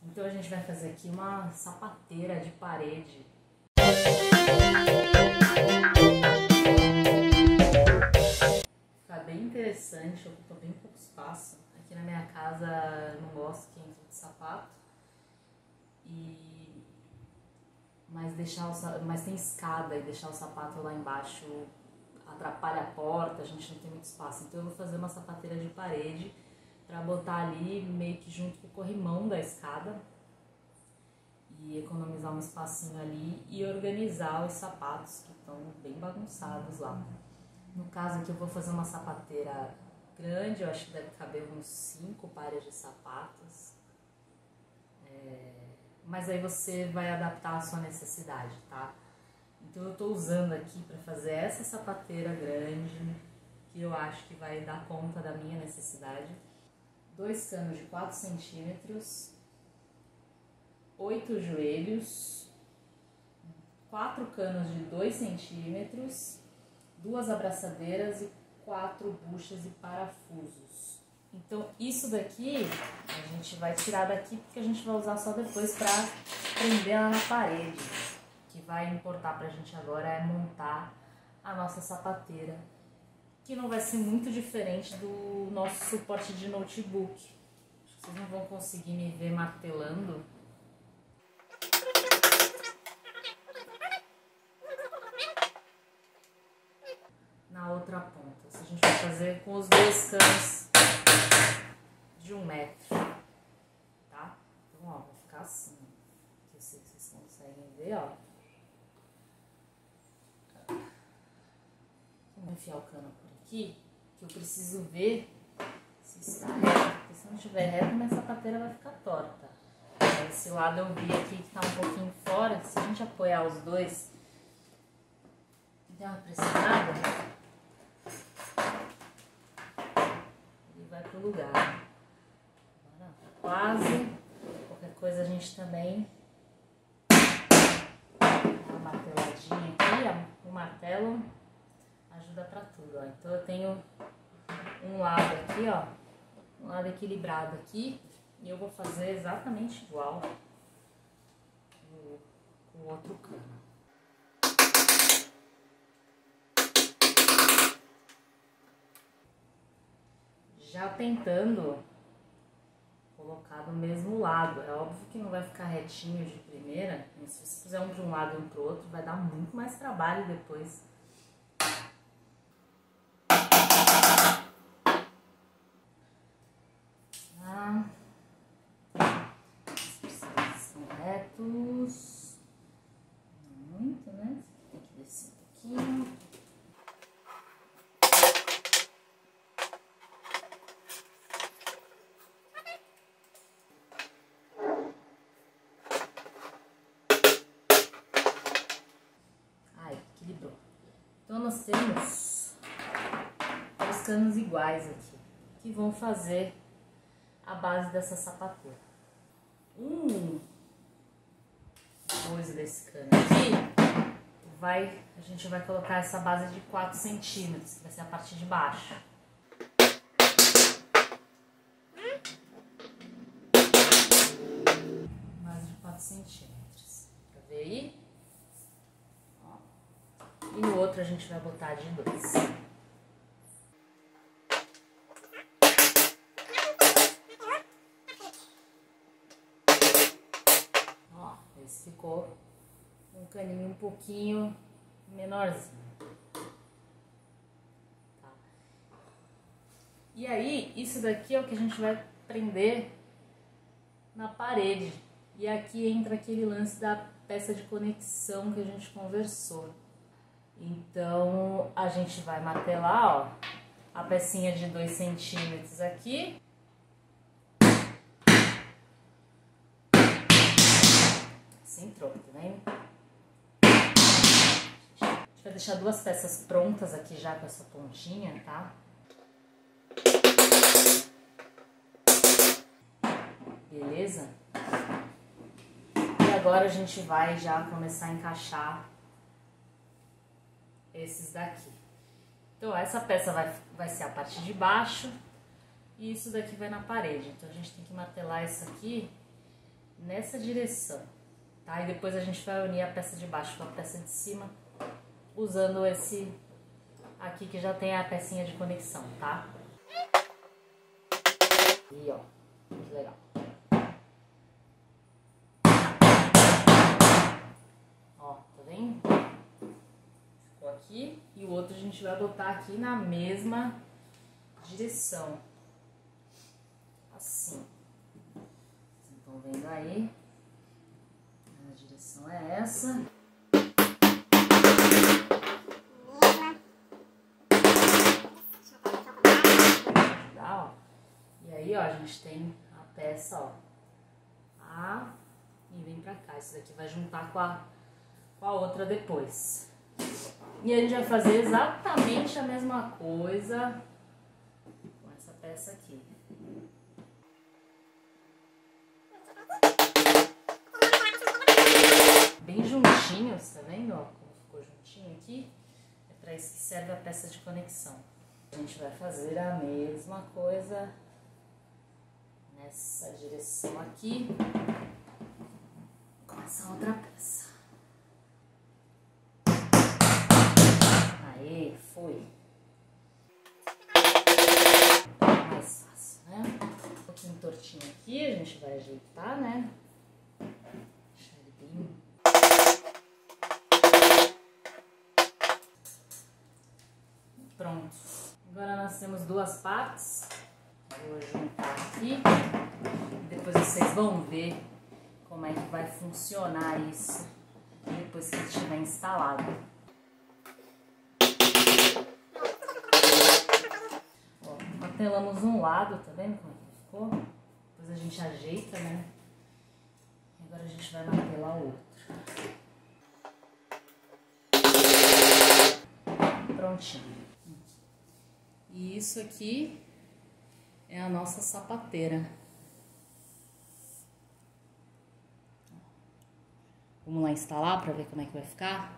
Então a gente vai fazer aqui uma sapateira de parede. Fica bem interessante, ocupa bem pouco espaço. Aqui na minha casa eu não gosto que entre de sapato. Mas tem escada e deixar o sapato lá embaixo atrapalha a porta, a gente não tem muito espaço. Então eu vou fazer uma sapateira de parede para botar ali meio que junto com o corrimão da escada e economizar um espacinho ali e organizar os sapatos que estão bem bagunçados lá. No caso aqui eu vou fazer uma sapateira grande, eu acho que deve caber uns 5 pares de sapatos. Mas aí você vai adaptar a sua necessidade, tá? Então eu tô usando aqui para fazer essa sapateira grande, que eu acho que vai dar conta da minha necessidade. 2 canos de 4 centímetros, 8 joelhos, 4 canos de 2 centímetros, 2 abraçadeiras e 4 buchas e parafusos. Então isso daqui a gente vai tirar daqui porque a gente vai usar só depois para prender ela na parede. O que vai importar pra gente agora é montar a nossa sapateira, que não vai ser muito diferente do nosso suporte de notebook. Acho que vocês não vão conseguir me ver martelando. Na outra ponta. Isso a gente vai fazer com os 2 canos de 1 metro, tá? Então, ó, vai ficar assim. Eu sei que vocês conseguem ver, ó. Vou enfiar o cano por aqui, que eu preciso ver se está reto. Porque se não estiver reto, minha sapateira vai ficar torta. Esse lado eu vi aqui que tá um pouquinho fora. Se a gente apoiar os dois e der uma pressionada, ele vai pro lugar. Agora, quase. Qualquer coisa a gente também dá uma marteladinha aqui, ó. O martelo ajuda pra tudo, ó. Então eu tenho um lado aqui, ó, um lado equilibrado aqui, e eu vou fazer exatamente igual com o outro cano. Já tentando colocar do mesmo lado. É óbvio que não vai ficar retinho de primeira, mas se você fizer um de um lado e um pro outro, vai dar muito mais trabalho depois. São retos. Não muito, né? Tem que descer um pouquinho. Equilibrou. Então nós temos 2 canos iguais aqui, que vão fazer a base dessa sapateira. Depois desse cano aqui, a gente vai colocar essa base de 4 centímetros, que vai ser a parte de baixo. Base de 4 centímetros. Pra ver aí? Ó. E no outro a gente vai botar de 2. Esse ficou um caninho um pouquinho menorzinho. Tá. E aí, isso daqui é o que a gente vai prender na parede. E aqui entra aquele lance da peça de conexão que a gente conversou. Então, a gente vai martelar, ó, a pecinha de 2 centímetros aqui. Entrou, tá vendo? A gente vai deixar 2 peças prontas aqui já com essa pontinha, tá? Beleza? E agora a gente vai já começar a encaixar esses daqui. Então essa peça vai ser a parte de baixo e isso daqui vai na parede. Então a gente tem que martelar isso aqui nessa direção, tá? E depois a gente vai unir a peça de baixo com a peça de cima, usando esse aqui que já tem a pecinha de conexão, tá? E ó, que legal. Ó, tá vendo? Ficou aqui e o outro a gente vai botar aqui na mesma direção. Assim. Vocês estão vendo aí? A direção é essa. E aí, ó, a gente tem a peça, ó, e vem pra cá. Isso daqui vai juntar com a outra depois. E a gente vai fazer exatamente a mesma coisa com essa peça aqui. Bem juntinhos, tá vendo, ó, como ficou juntinho aqui? É pra isso que serve a peça de conexão. A gente vai fazer a mesma coisa nessa direção aqui, com essa outra peça. Aê, foi. Mais fácil, né? Um pouquinho tortinho aqui, a gente vai ajeitar, né? Deixar ele bem... Pronto. Agora nós temos duas partes. Vou juntar aqui e depois vocês vão ver como é que vai funcionar isso depois que estiver instalado. Ó, martelamos um lado, tá vendo como é que ficou? Depois a gente ajeita, né? E agora a gente vai martelar o outro. Prontinho. E isso aqui é a nossa sapateira. Vamos lá instalar para ver como é que vai ficar?